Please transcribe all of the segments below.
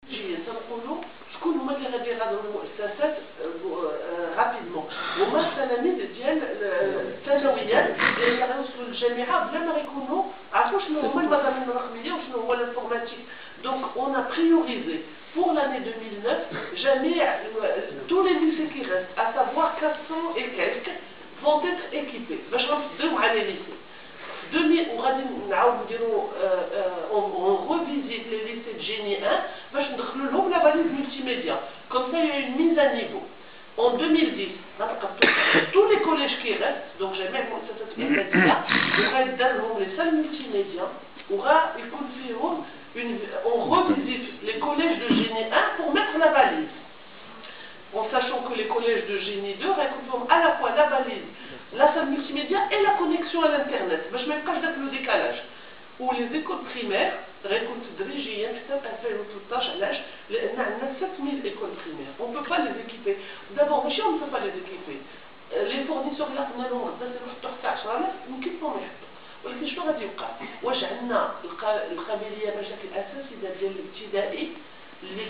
تنقولوا شكون هما اللي غادي يغادروا المؤسسات رابيدمون، هما التلاميذ ديال الثانويات اللي غيوصلوا للجامعه بلا ما غيكونوا عرفوا شنو هما المضامين الرقميه وشنو هو الانفورماتيك. دونك اون ا بريوريزي pour l'année 2009 جميع tous les lycées qui restent, à savoir 400 et quelques, vont être équipés باش غنفضيو على les lycées. وغادي نعاودو نديرو on revisite les lycées de génie 1 باش ندخلو لهم la valise multimédia. Comme ça il y a une mise à niveau. En 2010 tous les collèges qui restent, donc جميع المؤسسات الإعدادية وغيدار لهم les salles multimédia وغيكون فيهم on revisite les collèges de génie 1 pour mettre la valise. En sachant que les collèges de génie 2 récupèrent à la fois la valise, la salle multimédia et la connexion à l'internet. باش ما يبقاش داك لو ديكالاج. و les écoles primaires غيكون تدريجيا حتى 2013 علاش؟ لان عندنا 7000 écoles primaires. On ne peut pas les équiper. D'abord ماشي on ne peut pas les équiper. Les fournisseurs اللي قلنا لهم غدا يروحوا حتى 10000 يمكن لهم يحطوا. ولكن شنو غادي يوقع؟ واش عندنا القابليه مشاكل الاساسيه ديال الابتدائي اللي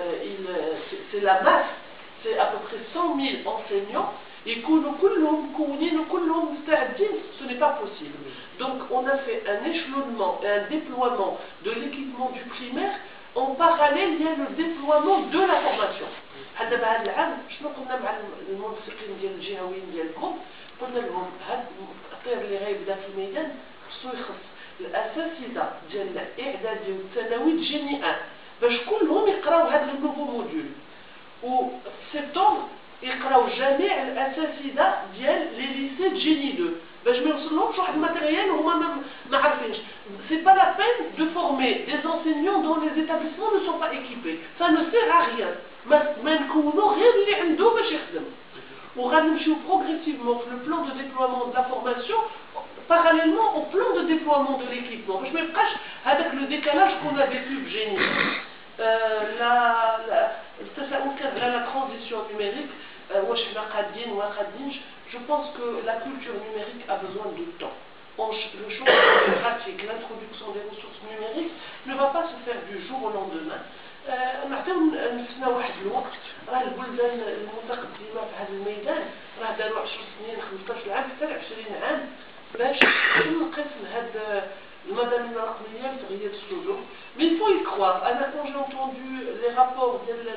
سي لا ماس سي à peu près 100 000 enseignants يكونوا كلهم مكونين وكلهم مستعدين. Ce n'est pas possible. Donc on a fait un échelonnement et un déploiement de l'équipement du primaire. En parallèle il y a le déploiement de la formation. هذا بعد العام شنو قلنا مع المنسقين ديال الجهويين ديالكم؟ قلنا لهم هذا الطير اللي غيبدا في الميدان خصو يخص الاساتذه ديال الاعدادي والثانوي جيني 1 باش كلهم يقراو هذا النوفو موديول. و في سبتمبر يقراو جميع الاساتذه ديال لي ليسي جيني 2 باش ما يوصلهمش واحد الماتيريال وهما ما عارفينش. سي با لا بين دو فورمي دي enseignants dont les établissements ne sont pas équipés. Ça ne sert à rien. ما نكونوا غير اللي عنده باش يخدم. وغنمشيو progressivement في le plan de déploiement de la formation parallèlement au plan de déploiement de l'équipement باش ما يبقاش هذاك لو ديكالاج qu'on a vécu بجيني. التساؤل كان على la transition numérique. واش حنا قادين ولا قادينش؟ Je pense que la culture numérique a besoin de temps. Le changement pratique, l'introduction des ressources numériques ne va pas se faire du jour au lendemain. نعطيو نفسنا واحد الوقت. راه البلدان المتقدمه في هذا الميدان راه داروا 10 سنين 15 عام حتى 20 عام باش تنقسم هاد المضامين الرقميه لتغيير السلوك. Mais il faut y croire. Quand j'ai entendu les rapports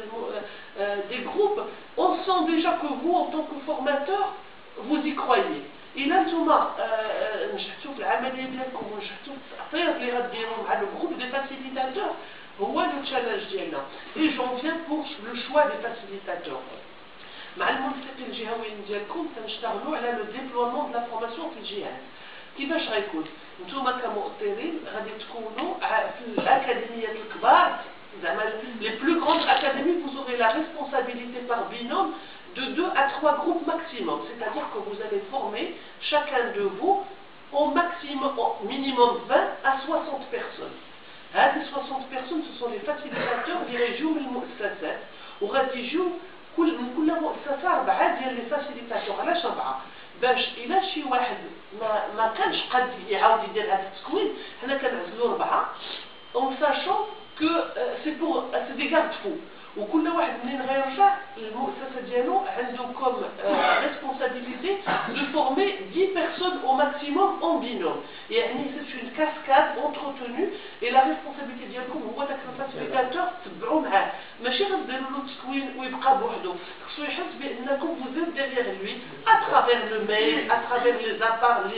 des groupes, on sent déjà que vous, en tant que formateur, vous y croyez. إلا نتوما نجحتوا في العمليه ديالكم ونجحتوا في التأطير اللي غديروا مع لو جروب دي فاسيليتاتور هو لو تشالنج ديالنا. Et j'en viens pour le choix des facilitateurs. مع المنسقين الجهويين ديالكم تنشتغلوا على لو ديبلومون دو لا فورماسيون في الجهات. كيفاش غيكون؟ نتوما كمؤطرين غادي تكونوا في الاكاديميات الكبار زعما les plus grandes académies. Vous aurez la responsabilité par binôme de 2 à 3 groupes maximum, c'est-à-dire que vous allez former chacun de vous au maximum, au minimum 20 à 60 personnes. هذه 60 personnes ce sont les facilitateurs اللي غيجيو من المؤسسات وغادي يجيو من كل مؤسسه 4 ديال لي فاسيليتاتور. علاش 4؟ باش الى شي واحد ما كانش قد يعاود يدير هذا التكوين حنا كنعزلوا 4 en sachant que c'est des garde-fous. وكل واحد منين غيرجع المؤسسه ديالو عنده كوم responsabilité de former 10 personnes au maximum en binôme. يعني c'est une cascade entretenue et la responsabilité ديالكم هو داك الفاسيليتاتور تبعوا معاه ماشي غديروا له التكوين ويبقى بوحدو. خصو يحس بانكم vous êtes derrière lui à travers le mail, à travers les apparts اللي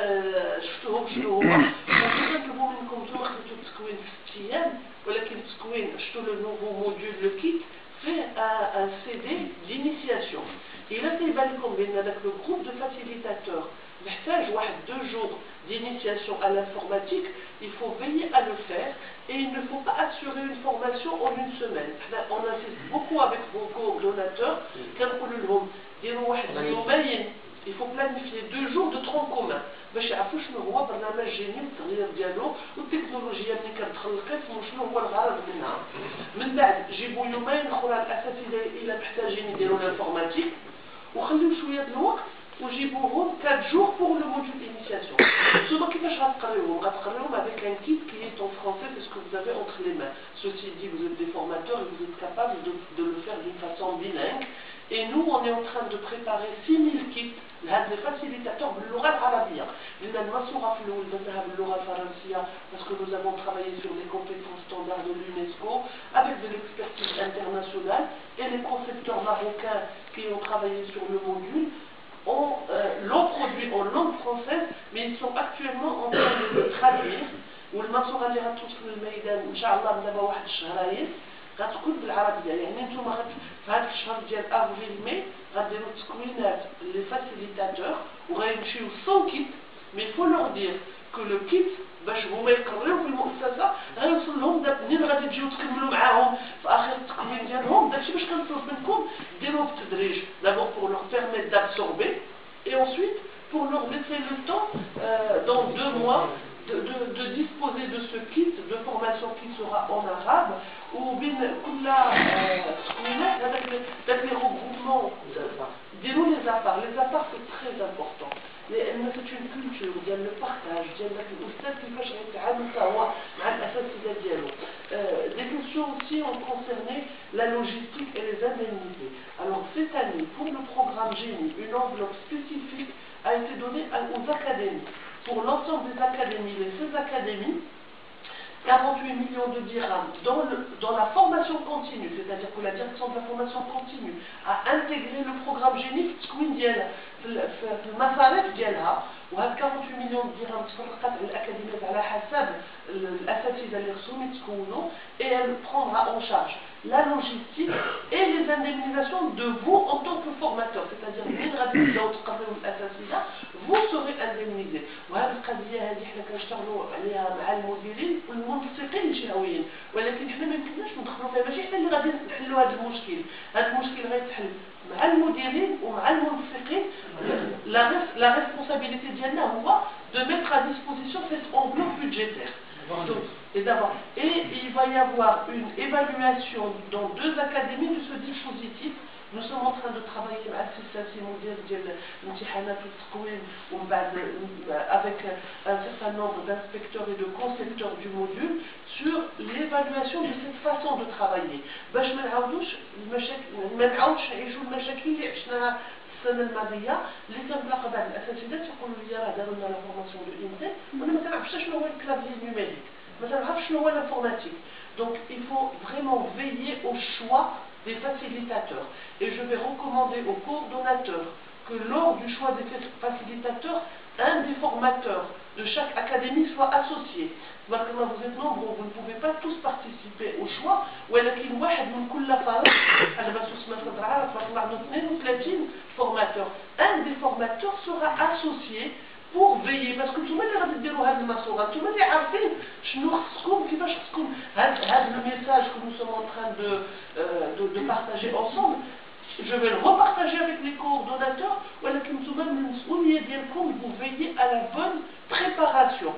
شفتوهم شنو هما. وكنطلبوا منكم نتوما خديتوا التكوين في 6 ايام ولكن التكوين شفتوا لو نوفو موديول لو كيت fait un CD d'initiation. إلا كيبان لكم بأن داك لو جروب دو فاسيليتاتور محتاج واحد 2 jours d'initiation à l'informatique, il faut veiller à le faire et il ne faut pas assurer une formation en une semaine. On insiste beaucoup avec vos coordonnateurs كنقولوا لهم ديروا واحد يومين. Il faut planifier 2 jours de tronc commun باش يعرفوا شنو هو برنامج جيني التغيير ديالو والتكنولوجيا اللي كتدخل القسم وشنو هو الغرض منها. من بعد جيبوا يومين اخرى الاساتذه الى محتاجين يديروا الانفورماتيك وخليو شويه د الوقت وجيبوهم 4 jours pour le module initiation. Souvent, كيفاش غتقريوهم؟ غتقريوهم avec un kit qui est en français, c'est ce que vous avez entre les mains. Ceci dit, vous êtes des formateurs et vous êtes capables de le faire d'une façon bilingue. Et nous, on est en train de préparer 6000 kits لهاد les facilitateurs باللغة العربية. لأن المصورة في الأول بدها باللغة الفرنسية parce que nous avons travaillé sur les compétences standards de l'UNESCO avec de l'expertise internationale et les concepteurs marocains qui ont travaillé sur le module l'ont produit en langue française, mais ils sont actuellement en train de le traduire. والمصورة اللي غتوصل للميدان إن شاء الله من دابا واحد الشهرين غتكون بالعربيه. يعني نتوما في هذا الشهر ديال افريل مي غديروا تكوينات لي فاسيليتاتور وغيمشيو 100 كيت. مي فو لور دير كو لو كيت باش هما يقريو في المؤسسه غيوصل لهم منين غادي تجيو تكملوا معاهم في اخر التكوين ديالهم. داكشي باش كنطلب منكم ديروه بالتدريج. دابور بور لور بيرميت دابسوربي et ensuite pour leur laisser le temps dans 2 mois de disposer de ce kit de formation qui sera en arabe ou bien avec les regroupements dis-nous les apparts c'est très important. C'est une culture ديال le partage ديال الاستاذ كيفاش غيتعامل حتى هو مع الاساتذه ديالو. Des questions aussi ont concerné la logistique et les indemnités. Alors cette année pour le programme Génie une enveloppe spécifique a été donnée aux académies. Pour l'ensemble des académies, les 16 académies, 48 millions de dirhams dans la formation continue, c'est-à-dire que la direction de la formation continue a intégré le programme Génie في التكوين ديالها في المصاريف ديالها. وهاد 48 مليون درهم تفرقت على الاكاديميات على حسب الاساتذه اللي خصهم يتكونوا et elle prendra en charge la logistique et les indemnisations de vous en tant que formateur, c'est-à-dire من غادي تبداو تقريو الاساتذه vous serez indemnisés. وهذه القضيه هذه حنا كنشتغلوا عليها مع المديرين والمنسقين الجهويين، ولكن حنا ما يمكنناش ندخلوا فيها، ماشي حنا اللي غادي نحلوا هذا المشكل. هذا المشكل غيتحل مع المديرين ومع المنسقين. La responsabilité ديالنا هو de mettre à disposition cette enveloppe budgétaire. Et il va y avoir une évaluation dans 2 académies de ce dispositif. Nous sommes en train de travailler avec un certain nombre d'inspecteurs et de concepteurs du module sur l'évaluation de cette façon de travailler. باش ما نعاودوش نعيشوا المشاكل اللي عشناها السنه الماضيه اللي كنتلاقى بعض الاساتذه تيقولوا لي راه داروا لنا لا فورماسيون دو انتي وانا ما كنعرفش شنو هو الكلافي نيميريك، ما كنعرفش شنو هو l'informatique. Donc il faut vraiment veiller au choix des facilitateurs. Et je vais recommander aux coordonnateurs que lors du choix des facilitateurs, un des formateurs de chaque académie soit associé. Maintenant vous êtes nombreux, vous ne pouvez pas tous participer au choix, ولكن واحد من كل فرد على باش مثلا تعرف راح نعطوا 32 formateurs. Un des formateurs sera associé pour veiller, parce que نتوما اللي غادي ديروا هذه الماسوره، نتوما اللي عارفين شنو خصكم كيفاش خصكم هذا le message que nous sommes en train de partager ensemble. Je vais le repartager avec les coordonnateurs, ولكن نتوما من المسؤوليه ديالكم vous veillez à la bonne préparation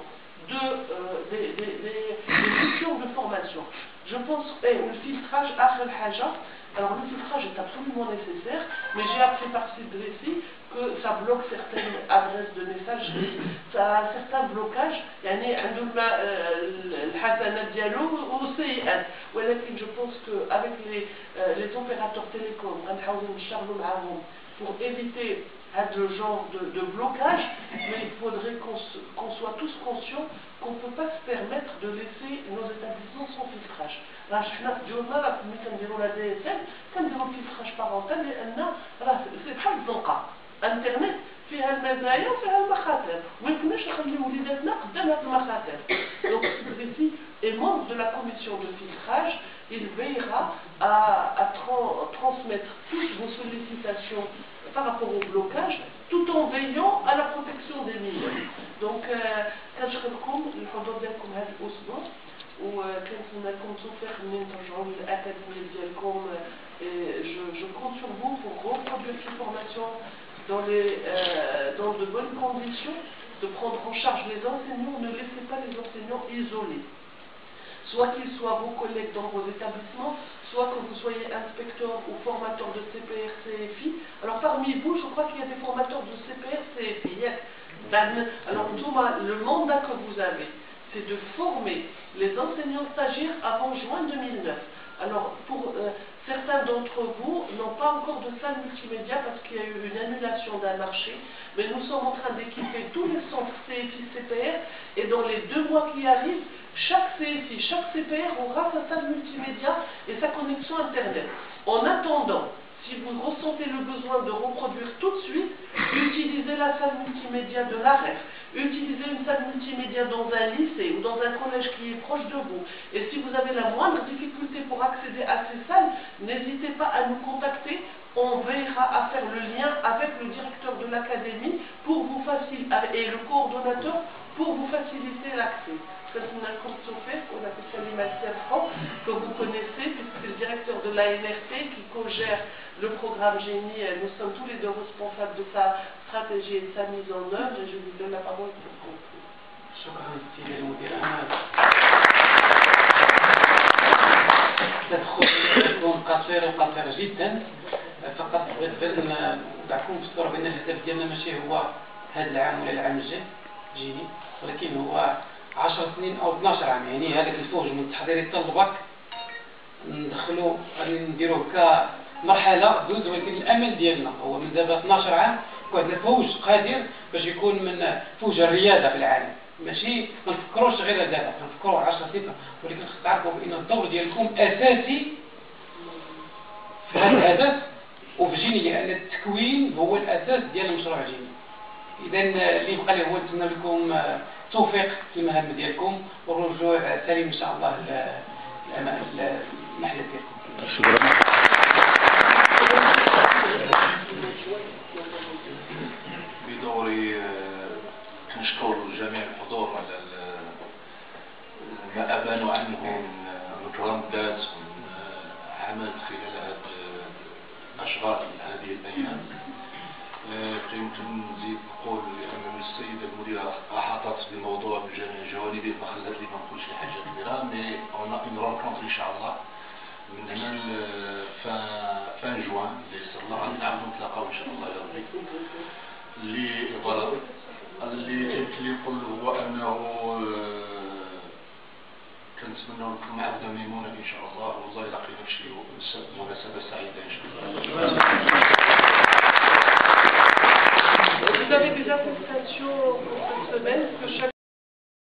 des missions de formation. Je pense que le filtrage آخر حاجة. Alors le filtrage est absolument nécessaire, mais j'ai appris par cette récit que ça bloque certaines adresses de messagerie, ça a un certain blocage. يعني عندنا الحسنات ديالو والسيئات، ولكن je pense que avec les opérateurs télécoms غنحاولوا نشتغلوا معاهم pour éviter ce genre de blocage, mais il faudrait qu'on soit tous conscients qu'on ne peut pas se permettre de laisser nos établissements sans filtrage. Là, je suis là, je dis, la DSL, quand on le filtrage parental, c'est pas le cas. Internet, فيها المزايا وفيها المخاطر، وما يمكنناش نخليو وليداتنا قدام هاد المخاطر. Donc Précy est membre de la commission de filtrage, il veillera à transmettre toutes vos sollicitations par rapport au blocage, tout en veillant à la protection des mineurs. Donc كنشكركم الحضور ديالكم هذا الأسبوع، وكنتمنى لكم التوفيق منين ترجعوا للأكاديمية ديالكم. Je compte sur vous pour reproduire ces formations dans de bonnes conditions, de prendre en charge les enseignants, ne laissez pas les enseignants isolés. soit qu'ils soient vos collègues dans vos établissements, soit que vous soyez inspecteur ou formateur de CPR, CFI. Alors parmi vous, je crois qu'il y a des formateurs de CPR, CFI. Alors Thomas, le mandat que vous avez, c'est de former les enseignants stagiaires avant juin 2009. Alors, pour certains d'entre vous n'ont pas encore de salle multimédia parce qu'il y a eu une annulation d'un marché, mais nous sommes en train d'équiper tous les centres CFI CPR et dans les 2 mois qui arrivent, chaque CFI, chaque CPR aura sa salle multimédia et sa connexion Internet. En attendant, si vous ressentez le besoin de reproduire tout de suite, utilisez la salle multimédia de l'AREF, utilisez une salle multimédia dans un lycée ou dans un collège qui est proche de vous. Et si vous avez la moindre difficulté pour accéder à ces salles, n'hésitez pas à nous contacter. On veillera à faire le lien avec le directeur de l'académie pour vous faciliter et le coordonnateur pour vous faciliter l'accès. C'est une inconstitution qu'on appelle ça l'Imatia Franc, que vous connaissez, puisque c'est le directeur de l'ANRT qui co-gère le programme Génie. Nous sommes tous les deux responsables de sa stratégie et de sa mise en œuvre, et je vous donne la parole pour conclure. شكرا سيدي المدير. تدخل قصير جدا، فقط بغيت ندعكم في الصورة بأن الهدف ديالنا ماشي هو هذا العام ولا العام الجاي جيني، ولكن هو 10 سنين أو 12 عام. يعني هذاك الفوج من تحضير الطلبة ندخلو نديروه كمرحلة زوج، ولكن الأمل ديالنا هو من دابا 12 عام يكون عندنا فوج قادر باش يكون من فوج الرياضة في العالم. ماشي ما نفكروش غير دابا، نفكروا 10 سنين، ولكن خص تعرفوا بأن الدور ديالكم أساسي في هذا الهدف وفي جيني، لأن التكوين هو الأساس ديال المشروع جيني. إذا اللي بقى لي هو نتمنى لكم التوفيق في المهام ديالكم والرجوع سليم إن شاء الله المحل ديالكم. شكرا. بدوري نشكر جميع الحضور على ما أبانوا عنه من مجهودات ومن عمل خلال هذه الأشهر هذه الأيام. يمكن نزيد نقول لأن السيدة المديرة أحاطت بالموضوع بجميع جوانبه فخلت لي ما نقولش حاجة كبيرة، مي on a une rencontre إن شاء الله من هنا فان جوان اللي صار الله غنعاودو نتلاقاو إن شاء الله يا ربي. اللي يمكن لي نقول هو أنه كنتمنى لكم عودة ميمونة إن شاء الله، والله يلاقي لك شي مناسبة سعيدة إن شاء الله. Vous avez des attestations pour cette semaine que chaque